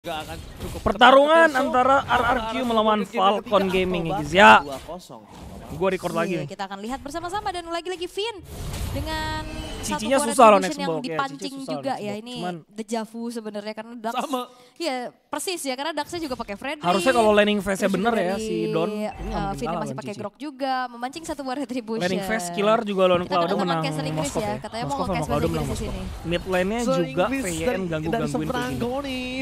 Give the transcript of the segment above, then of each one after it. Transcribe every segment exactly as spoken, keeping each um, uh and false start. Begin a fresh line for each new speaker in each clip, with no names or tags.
Gak akan cukup
pertarungan antara R R Q melawan Falcon Gaming ya guys ya. Gue record lagi nih.
Kita akan lihat bersama-sama dan lagi-lagi Vin dengan
Cicinya
satu
susah loh
yang
next block
dipancing
ya,
juga
next
ya.
block.
Ini
Cuman,
dejavu sebenarnya karena Dax.
Sama.
Iya persis ya karena Daxnya juga pakai Freddy.
harusnya kalau landing phase-nya
Terus
bener
juga
ya
dari,
si Don.
Uh, Vin masih pakai Grok juga memancing satu buah retribution.
Landing phase killer juga lawan
Kita
Cloud
ketemu
menang
caster Inggris
Moskov
ya.
ya.
Katanya mau
Moskov sama
caster
Cloud
Inggris
menang
di
Moskov.
sini.
Mid lane-nya
So,
juga
Inggris
V Y N
dari- dari
ganggu-gangguin kayak gini.
Seberanggo nih.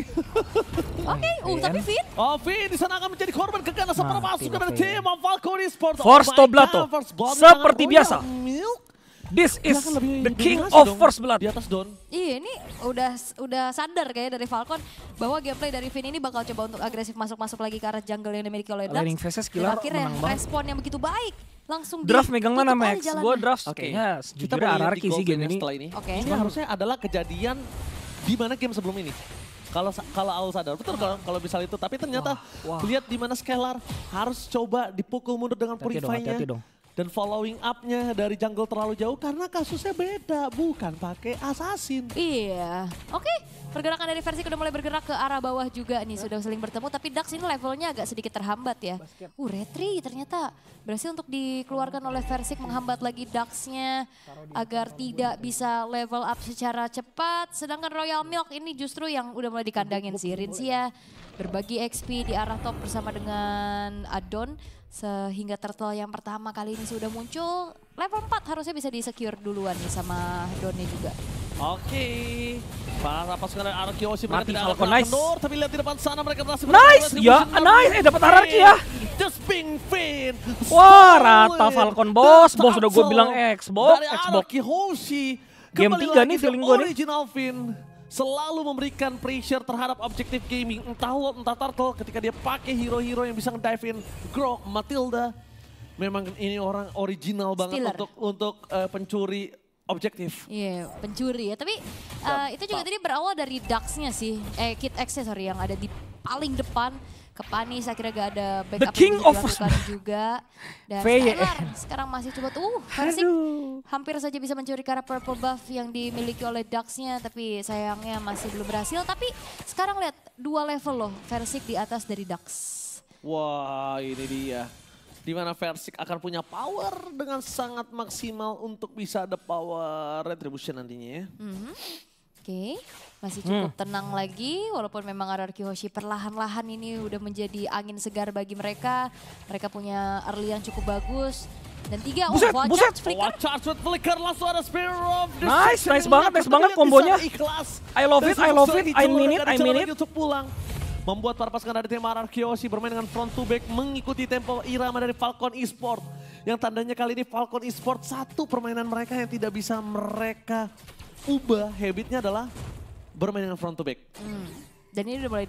Oke, uh tapi Vin.
Oh, Vin di sana akan menjadi korban keganasan
Nah,
pasukan
tim
dari
V Y N.
tim Falcon Esports.
Force
Oh my
Toblato.
God, Force Blood
Seperti
menang.
biasa.
Oh ya, Milk.
This is
Dia akan lebih
the king
dominasi
of
dong
First Blood.
Di atas Don.
Iya ini udah udah sadar kayak dari Falcon bahwa gameplay dari Vin ini bakal coba untuk agresif masuk-masuk lagi ke arah jungle yang dimiliki oleh Dax.
Landing phase-nya
Dan
killer
akhirnya
menang banget.
respon yang begitu baik langsung
Draft megang mana
ditutup aja
Max?
jalannya.
Gue draft
Oke.
kayaknya
Kita
sejujurnya
boleh
R
lihat
R
di
Q sih
gold
game
lane
ini.
setelah ini.
Oke.
Ini harusnya adalah kejadian di mana game sebelum ini. Kalau kalau Aul sadar, betul kalau kalau misal itu. Tapi ternyata
Wah, wah.
lihat di mana Scalar harus coba dipukul mundur dengan
Hati-hati dong,
Purify-nya.
hati-hati dong.
Dan following up-nya dari jungle terlalu jauh karena kasusnya beda, bukan pakai assassin.
Iya, oke. Pergerakan dari versi udah mulai bergerak ke arah bawah juga nih, sudah saling bertemu. Tapi Dax ini levelnya agak sedikit terhambat ya. Uh, Retri ternyata berhasil untuk dikeluarkan oleh Versik menghambat lagi Dax-nya agar tidak bisa level up secara cepat. Sedangkan Royal Milk ini justru yang udah mulai dikandangin si Rinsia. Berbagi X P di arah top bersama dengan Adon. Sehingga turtle yang pertama kali ini sudah muncul. Level empat harusnya bisa di-secure duluan nih sama Donnya juga.
Oke, para pasukan dari R R Q masih
Mati
mereka
Falcon,
tidak
nice.
kendor, tapi lihat di depan sana mereka berhasil.
Nice, ya, nice. Eh dapat R R Q ya.
Just being Finn.
Wah, rata Falcon bos. Bos udah gue bilang Xbox,
Dari
Xbox.
R R Q Hoshi.
Game
Kembali
tiga
lagi
nih
the
feeling gue nih.
Original Finn. Selalu memberikan pressure terhadap objektif gaming. Entah World, entah Turtle ketika dia pakai hero-hero yang bisa nge-dive in. Grok, Matilda. Memang ini orang original banget
Stealer.
untuk untuk uh, pencuri objektif.
Iya, yeah, pencuri ya. Tapi uh, itu juga tadi berawal dari Dax-nya sih. Eh, Kid X sorry yang ada di paling depan. Ke Panis akhirnya gak ada backup
king
yang bisa
of
dilakukan juga. Dan
V Y N.
Skylar sekarang masih coba tuh. Uh, Versik hampir saja bisa mencuri karena purple buff yang dimiliki oleh Dax-nya. Tapi sayangnya masih belum berhasil. Tapi sekarang lihat dua level loh Versik di atas dari Dax.
Wah, ini dia. Di mana Versik akan punya power dengan sangat maksimal untuk bisa ada power retribution nantinya ya.
Mm-hmm. Oke, okay. Masih cukup hmm. tenang lagi walaupun memang R R Q Hoshi perlahan-lahan ini udah menjadi angin segar bagi mereka. Mereka punya early yang cukup bagus. Dan tiga,
buset,
oh,
buset.
Flicker.
Watch out, with Flicker langsung ada Spear of
Nice,
Destruction.
nice banget, nice banget kombonya. I love it, I love it, I mean it, I mean it.
Untuk pulang. Membuat para pasukan dari tim R R Q Hoshi bermain dengan front to back mengikuti tempo irama dari Falcon Esports. Yang tandanya kali ini Falcon Esports satu permainan mereka yang tidak bisa mereka ubah habitnya adalah bermain dengan front to back.
Hmm. Dan ini udah mulai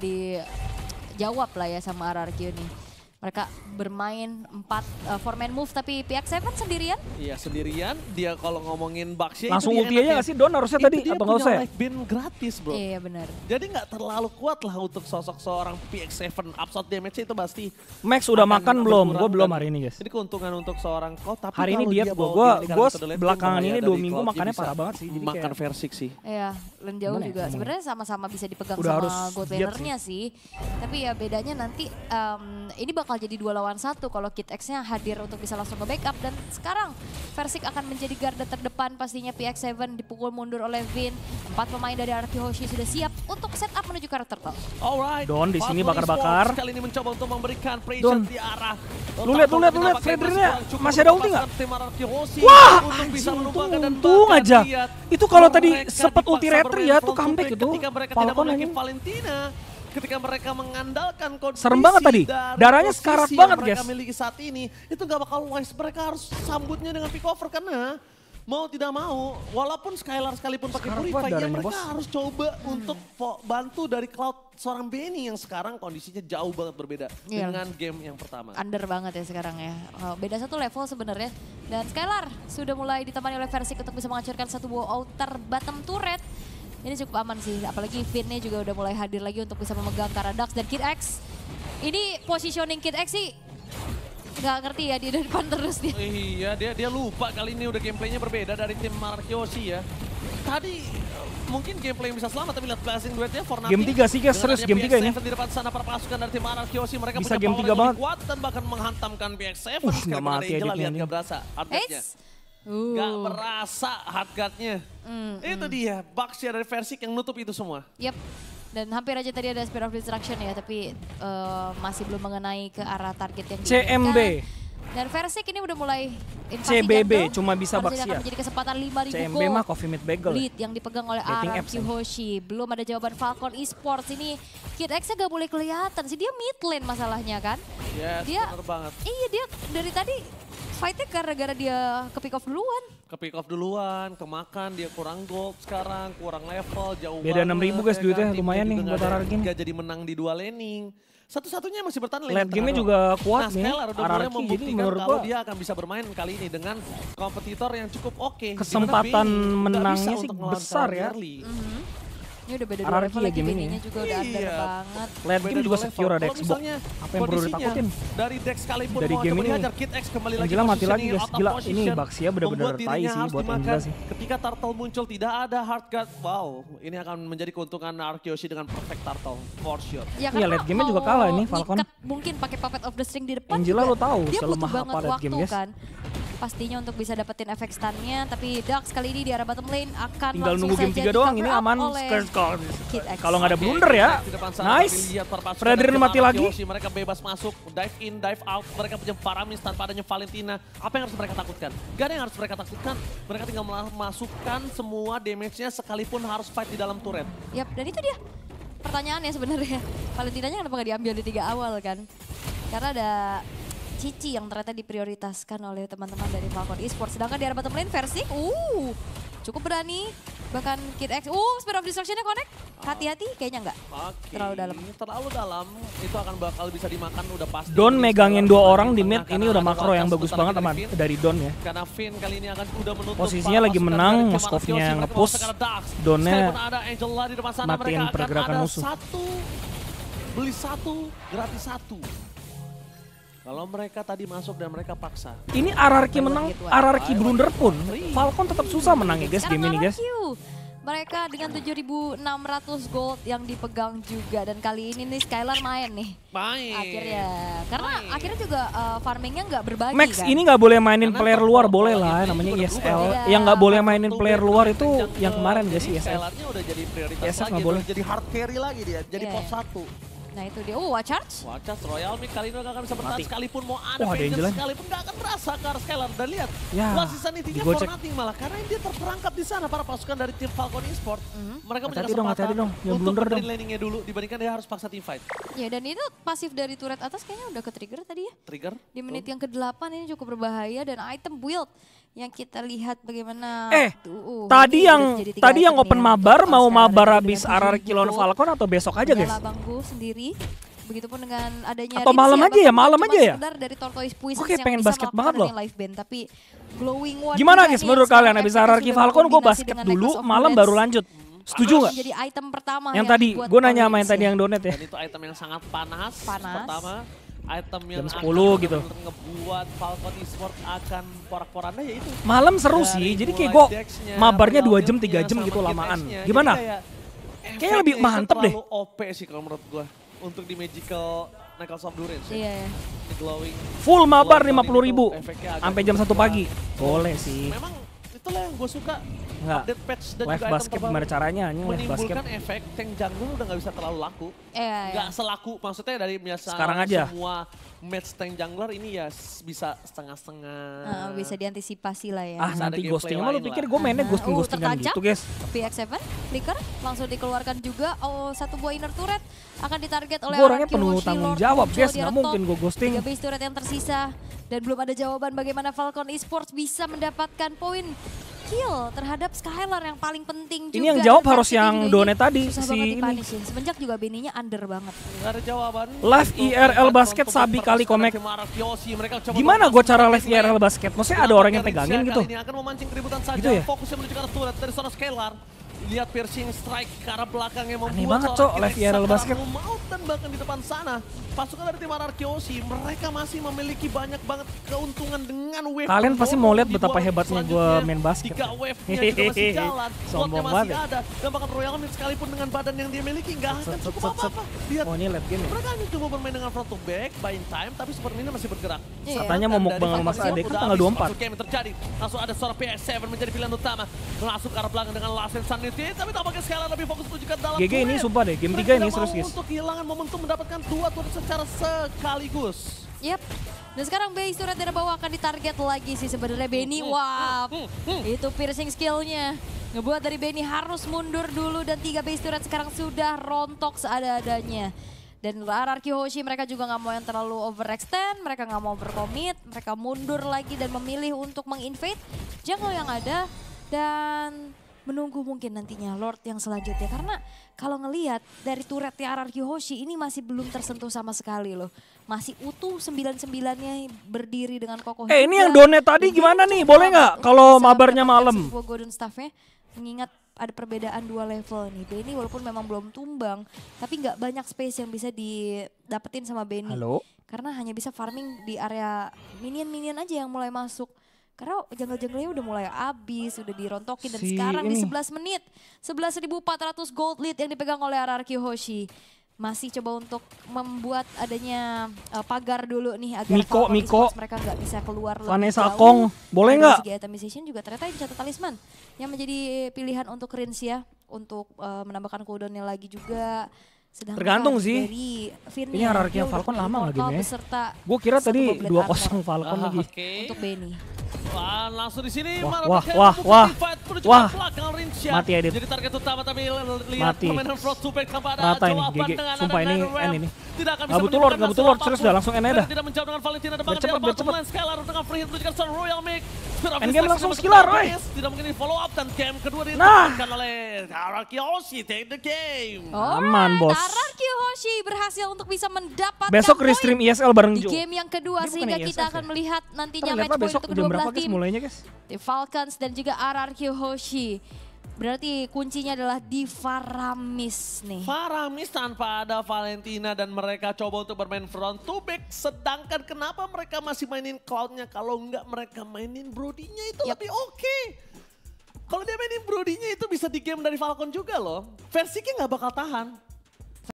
dijawab lah ya sama R R Q nih. Mereka bermain empat uh, four man move tapi P X tujuh sendirian.
Iya sendirian, dia kalau ngomongin Baxia
langsung
itu
ulti aja gak sih Don harusnya tadi
dia
atau gak usah ya?
life bin gratis bro.
Iya benar.
Jadi nggak terlalu kuat lah untuk sosok seorang P X tujuh, upshot damage itu pasti.
Max udah makan belum? Gue belum
dan
hari ini guys.
Jadi keuntungan untuk seorang kau tapi
Hari ini
kalau
diet
dia
gue,
bawa
gue
gini
gue
metode late
belakangan
game,
ini
bahaya
dua
dari
minggu
Cloud, dia
makannya
bisa
parah banget sih. Jadi
makan
kayak
Versik sih.
Iya, dan jauh
Gimana ya
juga.
ngomongnya?
Sebenarnya sama-sama bisa dipegang
Udah
sama
harus
gold
diet
lanernya sih. Tapi ya bedanya nanti um, ini bakal jadi dua lawan satu kalau Kid X-nya hadir untuk bisa langsung nge-backup. Dan sekarang Versik akan menjadi garda terdepan pastinya P X tujuh dipukul mundur oleh Vin. Empat pemain dari R R Q Hoshi sudah siap untuk setup menuju ke arah turtle.
Alright.
Don di sini
Falcon
bakar-bakar.
Esports kali ini mencoba untuk memberikan pressure
Don.
di arah.
Lu lihat, lu lihat, lu lihat Fredrinnya masih ada ulti nggak?
Wah,
Wah,
untuk bisa
anjing,
menumbangkan dan
untung
bahkan
aja.
lihat
Itu kalau
mereka
tadi sempet ulti
dipaksa
retri
bermain
ya, tuh
front to
comeback
back
itu.
ketika mereka tidak
Falcon
memiliki
ini.
Valentina. Ketika mereka mengandalkan kondisi
Serem banget tadi.
dari
Darahnya
posisi
sekarat
yang
banget,
mereka
guys.
miliki saat ini, itu gak bakal wise. Mereka harus sambutnya dengan pick over karena mau tidak mau, walaupun Skylar sekalipun pakai
Sekarat
Purify,
banget
ya
darahnya,
mereka
bos.
harus coba untuk bantu dari Cloud seorang Benny yang sekarang kondisinya jauh banget berbeda
Iya.
dengan game yang pertama.
Under banget ya sekarang ya. Oh, beda satu level sebenarnya. Dan Skylar sudah mulai ditemani oleh Versik untuk bisa menghancurkan satu buah outer bottom turret. Ini cukup aman sih, apalagi Vin-nya juga udah mulai hadir lagi untuk bisa memegang Kara Dax dan Kid X. Ini positioning Kid X sih nggak ngerti ya, dia di depan terus dia.
Iya, dia dia lupa kali ini udah gameplaynya berbeda dari tim R R Q Hoshi ya. Tadi mungkin gameplay yang bisa selamat, tapi lihat blessing duetnya for nothing.
Game tiga sih guys, serius game tiga ini.
Di depan sana para pasukan dari tim Araki Yoshi, mereka
bisa
punya
game
power
tiga
yang
banget.
kuat dan bahkan menghantamkan B X tujuh.
Uh, nggak mati
Angela,
editnya
lihat
ini.
gak berasa hardguard-nya.
Uh.
Gak berasa hardguard-nya.
Mm,
Itu dia, Baxia dari Versik yang nutup itu semua.
Yep. Dan hampir aja tadi ada Spear of Destruction ya, tapi uh, masih belum mengenai ke arah target yang
C M B.
diinginkan. Dan Versik ini udah mulai invasi
C B B
jungle.
cuma bisa
Harusnya
Baxia.
akan menjadi kesempatan lima ribu
C M B
gold.
mah Coffee Meat Bagel.
Lead yang dipegang oleh
Rating
R R
apps
Q Hoshi. Belum ada jawaban Falcon Esports ini. Kid X-nya gak boleh kelihatan sih, dia mid lane masalahnya kan.
Yes,
Dia,
bener banget.
iya dia dari tadi fight-nya gara-gara dia ke pick off duluan.
Ke pick off duluan, kemakan, dia kurang gold sekarang, kurang level, jauh
Beda
banget.
enam ribu guys
ya
duitnya,
kan? Timnya
lumayan
juga
nih
nggak
buat
ada-
R R Q.
nggak jadi menang di dua laning. Satu-satunya masih bertahan lane
Late game-nya
tengah
juga
doang.
kuat
nah,
nih,
Skylar udah
R R
mulai
Q, jadi
membuktikan
menurut
kalau
gua
dia akan bisa bermain kali ini dengan kompetitor yang cukup oke. Dimana
kesempatan
Benny nggak
menangnya
bisa
sih
untuk melawan
besar ya.
Early.
Mhm. Ini udah beda
R R Q
dua
ya
level lagi,
game ini
Benny-nya
ya.
juga udah under
Iya.
banget.
Late game
Beda
juga
dua
secure ada
level. Kalau
Xbox.
misalnya
Apa yang perlu
kondisinya
ditakutin?
Dari Dex sekalipun
Dari
mau
game
coba
ini,
dihajar, Kid X kembali lagi
Angela mati lagi
positioning
guys,
out of
gila ini
position.
Baxia bener-bener
Membuat
tai
dirinya
sih
harus
buat
dimakan.
Angela sih.
Ketika Turtle muncul tidak ada hard guard, wow ini akan menjadi keuntungan Arkeoshi dengan perfect Turtle, for sure.
Ya,
Iya,
karena
late game-nya juga
mau
kalah ini, Falcon.
ngikat mungkin pakai Puppet of the String di depan
Angela
juga
lo tahu
dia
selemah
butuh banget
apa late
waktu
game, guys.
kan. Pastinya untuk bisa dapetin efek stunnya, tapi Dax kali ini di arah bottom lane akan
Tinggal
langsung
nunggu game
saja
tiga doang,
di-cover
ini
up
aman.
oleh
Skirt call.
Kid X.
Kalau nggak ada
Oke,
blunder ya.
di depan sana
Nice.
tapi lihat para pasukan
Fredrin
dari
mati
tim
lagi.
Arkeoshi, mereka bebas masuk, dive in, dive out. Mereka punya Paramis tanpa adanya Valentina. Apa yang harus mereka takutkan? Gak ada yang harus mereka takutkan. Mereka tinggal memasukkan semua damage-nya sekalipun harus fight di dalam turret.
Yap, dan itu dia pertanyaannya sebenarnya. Valentinanya kenapa nggak diambil di tiga awal kan? Karena ada Cici yang ternyata diprioritaskan oleh teman-teman dari Falcon Esports. Sedangkan di arah bottom lane Versik, uh, cukup berani. Bahkan Kid X, uh, Spear of Destruction-nya connect. Hati-hati, kayaknya nggak.
Oke.
Terlalu dalam.
Terlalu dalam, itu akan bakal bisa dimakan udah pasti.
Don
Jadi
megangin
sekarang
dua orang di
tengah
mid,
karena
ini udah
ada
makro yang
Valkas
bagus
sebentar
banget
lagi
teman
dari Finn.
dari Don ya.
Karena Finn kali ini akan udah menutup
Posisinya
para
lagi
pasukan
menang,
dari tim
Moskovnya
Arkeoshi. Mereka
nge-push,
masuk ke arah Dax.
Donnya
Sekalipun ada Angela di depan sana,
matiin
mereka akan
pergerakan
ada
musuh.
satu, beli satu, gratis satu. Kalau mereka tadi masuk dan mereka paksa.
Ini R R Q menang, R R Q blunder pun Falcon tetap susah menang ya guys game ini guys.
R R Q, mereka dengan tujuh ribu enam ratus gold yang dipegang juga. Dan kali ini nih Skylar main nih.
Main.
Akhirnya, karena
Main.
akhirnya juga uh, farmingnya nggak berbagi
Max
kan.
ini nggak boleh mainin
Karena
player
top
luar
top
boleh
lagi
lah
ini
namanya
juga
I
udah
S L.
berubah.
Yang nggak boleh
Iya.
mainin
Satu
player
back
luar
to
itu
back
yang
jungle.
kemarin guys
Jadi
I S L.
Skylarnya udah jadi prioritas
I S L
lagi,
nggak
udah
boleh.
jadi hard carry lagi dia, jadi
Iya,
pot
iya.
satu.
Nah itu dia, oh charge.
Wacas Royal Mick kali ini gak akan bisa bertahan
Mati.
sekalipun mau ada
Wah, ada
Vengeance
Angelan.
sekalipun gak akan berasa ke arah Skylar. Dan lihat,
Ya,
One season ini tiga for
digocek.
nothing malah karena dia terperangkap di sana para pasukan dari tim Falcon Esports. Mereka punya
Hati-hati dong,
kesempatan
hati-hati dong, jangan
untuk
blunder
benerin
dong.
landingnya dulu dibandingkan dia harus paksa team fight.
Ya dan itu pasif dari turret atas kayaknya udah ke trigger tadi ya.
Trigger.
Di menit yang kedelapan ini cukup berbahaya dan item build yang kita lihat bagaimana.
Eh,
tuh, uh,
Tadi
ini
yang
udah jadi tiga
tadi yang
item
open
nih
mabar
untuk
mau
Skylar
mabar
dengan
habis
tujuh
R R Q
ribu
lawan
gold.
Falcon atau besok aja guys?
Nyala Bangku sendiri. Begitupun dengan adanya
Atau
Ritzy
malam aja ya,
bahkan
malam
cuma
aja ya?
sekedar dari Tortoise Puissance
Oke,
yang
pengen
bisa
basket
melakukan
banget loh.
adanya live band, tapi glowing one
Gimana
juga
guys
nih
menurut
yang
kalian
sekarang
habis
efeknya
R R Q
sudah
Falcon gue
berkombinasi
basket
dengan
dulu,
Necklace of
malam
Endurance.
baru lanjut. Setuju
Akan
nggak?
menjadi item pertama
Yang tadi,
dibuat
gue nanya
oleh
sama yang
Ritzy
tadi
ya.
yang donate ya.
Dan itu item yang sangat panas.
Panas.
Pertama, item yang
Jam
akan
sepuluh gitu.
benar-benar ngebuat Falcon Esports akan porak-poranda yaitu
Malam seru
dari
sih, jadi kayak
mulai
gue
Dex-nya,
mabarnya dua
Royal
jam, tiga
Milk-nya,
jam
sama
gitu
Kid
lamaan.
X-nya.
Gimana?
Jadi kayak
Kayaknya lebih
efeknya itu
mantep deh.
terlalu O P sih kalau menurut gue untuk di Magical Necklace of Endurance ya.
Iya, iya.
Di glowing.
Full mabar
glowing
lima puluh ribu
itu efeknya agak
sampai jam satu
kurang.
pagi. Boleh sih.
Memang itulah yang gue suka.
Nggak.
Update patch dan
Live
juga item
basket
terbaru
gimana caranya anjing live basket.
menimbulkan efek tank jungle udah gak bisa terlalu laku.
Iya, iya.
Gak selaku, maksudnya dari biasa
Sekarang aja.
semua match tank jungler ini ya s- bisa setengah-setengah.
Nah, bisa diantisipasi lah ya.
Ah
Bisa ada
nanti
gameplay
ghostingnya mah lu
lain
pikir
lah.
gue mainnya
Aha.
ghosting-ghostingan
Oh, tertancap.
gitu guys.
P X tujuh, flicker, langsung dikeluarkan juga. Oh, satu buah inner turret akan ditarget oleh
Gue orangnya
R R Q
penuh
Hoshi,
tanggung
Lord
jawab
muncul
guys,
di
nggak
arah
mungkin
top.
gue ghosting.
Tiga base turret yang tersisa dan belum ada jawaban bagaimana Falcon Esports bisa mendapatkan poin kill terhadap Skylar yang paling penting juga.
Ini yang jawab
Dan
harus
versi
yang
juga ini
donate tadi,
susah
si
banget
ini.
dipunishin. Semenjak juga Benny-nya under banget.
Gak ada jawaban.
Live
Untuk
I R L
membantu
basket
untuk
Sabi kali
mempertahankan
Komek.
tim Araki Yoshi. Mereka coba
Gimana
memasukkan
gue cara
tim
live I R L
lain.
basket? Maksudnya ada orang yang pegangin gitu.
Ini akan memancing keributan saja.
Gitu ya?
Fokusnya menuju ke arah turret dari seorang Skylar. Lihat piercing strike ke arah belakang yang membuat
Aneh banget, Cok, live I R L basket.
Maut dan bahkan di depan sana. Pasukan dari tim Ararkioshi, mereka masih memiliki banyak banget keuntungan dengan wave.
Kalian pasti mau lihat betapa
Di
hebatnya gue main basket.
Tiga wave-nya juga masih jalan, slotnya
Sombong
masih
banget.
ada. Dan bahkan Royal Mid sekalipun dengan badan yang dia miliki nggak akan cukup apa-apa. Lihat,
Oh ini late game ya?
mereka hanya coba bermain dengan front to back, buying time, tapi Supermina masih bergerak.
Iya.
Katanya mau mukbang sama Mas Ade kan tanggal dua puluh empat.
Masuk game yang terjadi, langsung ada seorang P S tujuh menjadi pilihan utama. Langsung ke arah belakang dengan Lassen Sanity, tapi tampaknya Skylar lebih fokus menuju ke dalam.
G G ini
wave.
sumpah deh, game
Mereka
tiga ini
tidak
serius
mau
guys.
untuk kehilangan momentum mendapatkan dua turret secara sekaligus.
Yap. Dan sekarang base turret dari bawah akan ditarget lagi sih sebenarnya Benny. Wah, itu piercing skillnya. Ngebuat dari Benny harus mundur dulu dan tiga base turret sekarang sudah rontok seada-adanya. Dan Ararkioshi mereka juga nggak mau yang terlalu overextend, mereka nggak mau berkomit, mereka mundur lagi dan memilih untuk menginvade jungle yang ada dan menunggu mungkin nantinya Lord yang selanjutnya. Karena kalau ngelihat dari turretnya Ararkioshi ini masih belum tersentuh sama sekali loh. Masih utuh sembilan-sembilannya berdiri dengan kokoh.
Eh ini
juga.
yang donate tadi
Dan
gimana
Benny
nih?
juga
Boleh nggak kalau
bisa
mabarnya
mendapatkan
malam?
info Golden Staff-nya. Mengingat ada perbedaan dua level nih. Benny walaupun memang belum tumbang, tapi nggak banyak space yang bisa didapetin sama Benny.
Halo?
Karena hanya bisa farming di area minion-minion aja yang mulai masuk. Karena jungle-jungle-nya udah mulai habis, udah dirontokin. Dan
Si
sekarang di
ini.
sebelas menit, sebelas ribu empat ratus gold lead yang dipegang oleh Ararkioshi. Masih coba untuk membuat adanya uh, pagar dulu nih agar
Miko,
Falcon
Miko.
Esports mereka nggak bisa keluar lebih
Vanessa
jauh.
Kong, boleh
Dari
nggak?
segi itemization juga ternyata dicatat talisman yang menjadi pilihan untuk Rins ya, untuk uh, menambahkan cooldownnya lagi juga. Sedangkan
Tergantung sih.
dari Virnia,
Ini hierarki
dia udah
Falcon
punya
lama nggak
immortal
gamenya?
beserta
Gue kira
satu
tadi
goblet
dua
armor
kosong Falcon
Ah,
lagi.
Oke.
untuk Benny.
Wah, langsung di sini
Wah,
Mara
wah,
Bakal
wah,
membuka
wah.
fight menuju
Wah.
ke belakang Rinsya.
Mati, Edit.
Jadi target utama tapi lihat
Mati.
permainan Front to back tanpa ada
Rata ini,
jawaban
G G.
dengan
Sumpah
ada
ini
Nine
N
Ram.
ini.
Tidak akan
Nggak
bisa
butuh Lord, nggak
menyebabkan
butuh Lord.
masalah
Serius dah,
apapun.
langsung N aja
Mereka
dah.
tidak menjauh dengan Valentina ada
Biar
banget
cepet,
di
biar
bottom
cepet.
lane. Skylar dengan free hit menunjukkan seorang Royal Mix. Spear of
Endgame
Destruction
langsung
masuk
skillar,
ke
woy.
base. Tidak mungkin di follow up dan game kedua
Nah.
ditempatkan oleh Ararkioshi. Take the game.
Aman, bos.
Ararkioshi berhasil untuk bisa mendapatkan
Besok
poin
restream I S L bareng
di
Jo.
game yang kedua
Ini bukan
sehingga
I S L
kita
ya?
akan melihat nantinya
Ternyata
match point
besok
untuk
jam
kedua
berapa
belah
guys
tim.
mulainya guys?
The Falcons dan juga Ararkioshi. Berarti kuncinya adalah di Faramis nih.
Faramis tanpa ada Valentina dan mereka coba untuk bermain front to back. Sedangkan kenapa mereka masih mainin Cloud-nya kalau enggak mereka mainin Brody-nya itu
Yap.
lebih oke. Kalau dia mainin Brody-nya itu bisa di game dari Falcon juga loh. Versinya nggak bakal tahan.